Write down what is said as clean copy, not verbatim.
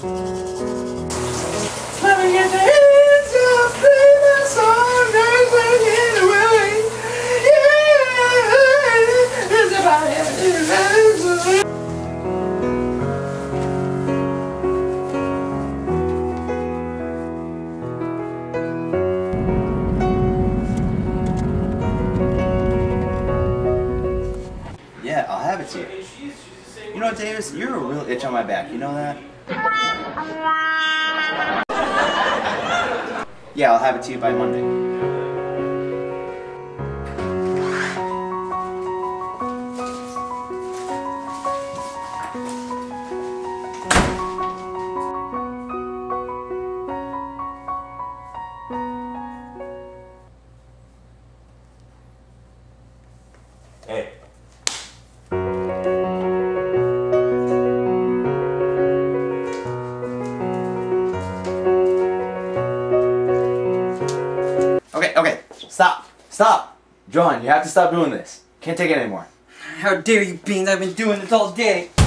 Let me get the hands up, play my song, dance like in the way. Yeah, it's about it. Yeah, I'll have it to you. You know what, Davis? You're a real itch on my back. You know that? Yeah, I'll have it to you by Monday. Hey. Okay, stop. John, you have to stop doing this. Can't take it anymore. How dare you, Beans? I've been doing this all day.